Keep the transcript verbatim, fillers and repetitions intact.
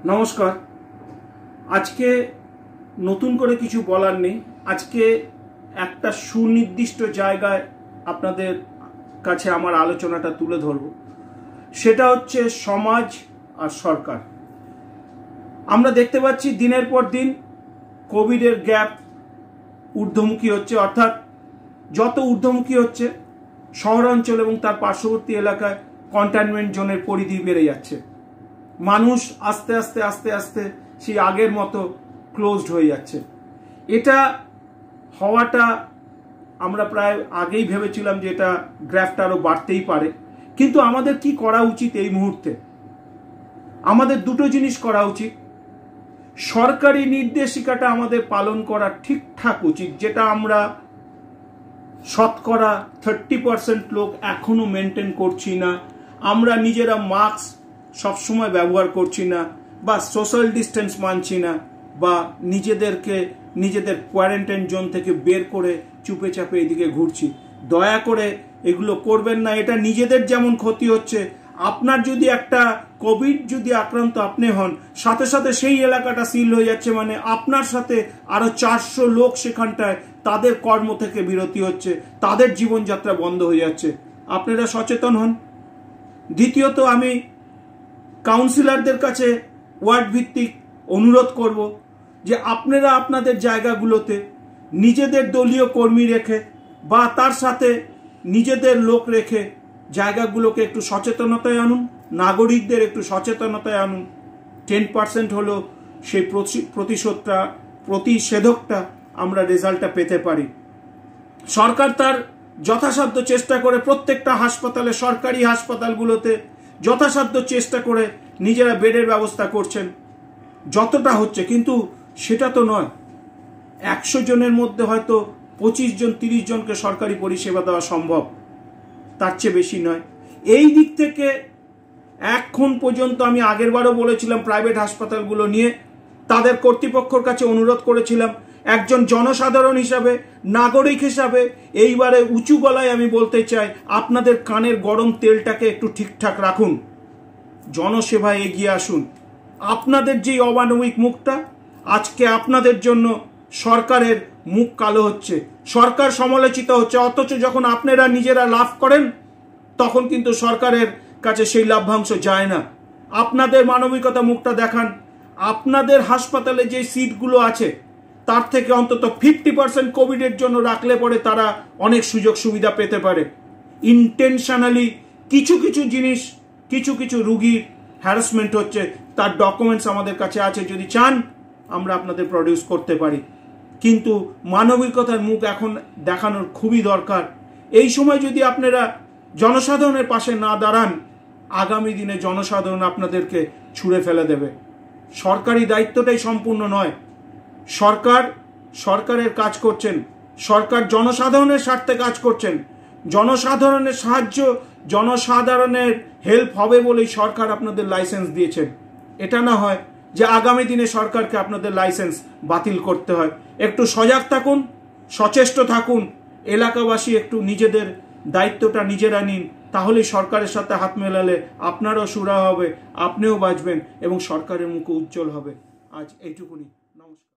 নমস্কার। আজকে নতুন করে কিছু বলার নেই। আজকে একটা সুনির্দিষ্ট জায়গায় আপনাদের কাছে আমার আলোচনাটা তুলে ধরব। সেটা হচ্ছে সমাজ আর সরকার। আমরা দেখতে পাচ্ছি দিনের পর দিন কোভিডের গ্যাপ ঊর্ধ্বমুখী হচ্ছে, অর্থাৎ যত ঊর্ধ্বমুখী হচ্ছে শহরাঞ্চল এবং তার পার্শ্ববর্তী এলাকায় কন্টেইনমেন্ট জোনের পরিধি বেড়ে যাচ্ছে। মানুষ আস্তে আস্তে আস্তে আস্তে সেই আগের মতো ক্লোজড হয়ে যাচ্ছে। এটা হওয়াটা আমরা প্রায় আগেই ভেবেছিলাম যে এটা গ্রাফটা আরো বাড়তেই পারে, কিন্তু আমাদের কি করা উচিত এই মুহূর্তে? আমাদের দুটো জিনিস করা উচিত। সরকারি নির্দেশিকাটা আমাদের পালন করা ঠিকঠাক উচিত, যেটা আমরা শতকরা থার্টি পার্সেন্ট লোক এখনো মেনটেন করছি না। আমরা নিজেরা মাস্ক সবসময় ব্যবহার করছি না, বা সোশ্যাল ডিস্টেন্স মানছি না, বা নিজেদেরকে নিজেদের কোয়ারেন্টাইন জোন থেকে বের করে চুপে চাপে এদিকে ঘুরছি। দয়া করে এগুলো করবেন না। এটা নিজেদের যেমন ক্ষতি হচ্ছে, আপনার যদি একটা কোভিড যদি আক্রান্ত আপনি হন, সাথে সাথে সেই এলাকাটা সিল হয়ে যাচ্ছে, মানে আপনার সাথে আরো চারশো লোক সেখানটায় তাদের কর্ম থেকে বিরতি হচ্ছে, তাদের জীবনযাত্রা বন্ধ হয়ে যাচ্ছে। আপনারা সচেতন হন। দ্বিতীয়ত, আমি কাউন্সিলরদের কাছে ওয়ার্ড ভিত্তিক অনুরোধ করব যে আপনারা আপনাদের জায়গাগুলোতে নিজেদের দলীয় কর্মী রেখে বা তার সাথে নিজেদের লোক রেখে জায়গাগুলোকে একটু সচেতনতায় আনুন, নাগরিকদের একটু সচেতনতায় আনুন। টেন পার্সেন্ট হলো সেই প্রতিশোধটা প্রতিষেধকটা আমরা রেজাল্টটা পেতে পারি। সরকার তার যথাসাধ্য চেষ্টা করে প্রত্যেকটা হাসপাতালে, সরকারি হাসপাতালগুলোতে যথাসাধ্য চেষ্টা করে নিজেরা বেডের ব্যবস্থা করছেন যতটা হচ্ছে, কিন্তু সেটা তো নয়। একশো জনের মধ্যে হয়তো পঁচিশ জন তিরিশ জনকে সরকারি পরিষেবা দেওয়া সম্ভব, তার চেয়ে বেশি নয়। এই দিক থেকে এখন পর্যন্ত আমি আগের বারও বলেছিলাম, প্রাইভেট হাসপাতালগুলো নিয়ে তাদের কর্তৃপক্ষের কাছে অনুরোধ করেছিলাম, একজন জনসাধারণ হিসাবে, নাগরিক হিসাবে এইবারে উঁচু গলায় আমি বলতে চাই, আপনাদের কানের গরম তেলটাকে একটু ঠিকঠাক রাখুন, জনসেবায় এগিয়ে আসুন। আপনাদের যে অমানবিক মুখটা, আজকে আপনাদের জন্য সরকারের মুখ কালো হচ্ছে, সরকার সমালোচিত হচ্ছে, অথচ যখন আপনারা নিজেরা লাভ করেন তখন কিন্তু সরকারের কাছে সেই লাভ্যাংশ যায় না। আপনাদের মানবিকতা মুখটা দেখান। আপনাদের হাসপাতালে যে সিটগুলো আছে তার থেকে অন্তত ফিফটি পার্সেন্ট কোভিডের জন্য রাখলে পরে তারা অনেক সুযোগ সুবিধা পেতে পারে। ইন্টেনশনালি কিছু কিছু জিনিস, কিছু কিছু রুগীর হ্যারাসমেন্ট হচ্ছে, তার ডকুমেন্টস আমাদের কাছে আছে, যদি চান আমরা আপনাদের প্রডিউস করতে পারি। কিন্তু মানবিকতার মুখ এখন দেখানোর খুবই দরকার। এই সময় যদি আপনারা জনসাধারণের পাশে না দাঁড়ান, আগামী দিনে জনসাধারণ আপনাদেরকে ছুঁড়ে ফেলে দেবে। সরকারি দায়িত্বটাই সম্পূর্ণ নয়। সরকার সরকারের কাজ করছেন, সরকার জনসাধারণের স্বার্থে কাজ করছেন। জনসাধারণের সাহায্য, জনসাধারণের হেল্প হবে বলেই সরকার আপনাদের লাইসেন্স দিয়েছেন। এটা না হয় যে আগামী দিনে সরকারকে আপনাদের লাইসেন্স বাতিল করতে হয়। একটু সজাগ থাকুন, সচেষ্ট থাকুন। এলাকাবাসী একটু নিজেদের দায়িত্বটা নিজেরা নিন, তাহলেই সরকারের সাথে হাত মেলালে আপনারও সুরা হবে, আপনিও বাঁচবেন এবং সরকারের মুখ উজ্জ্বল হবে। আজ এইটুকুনি।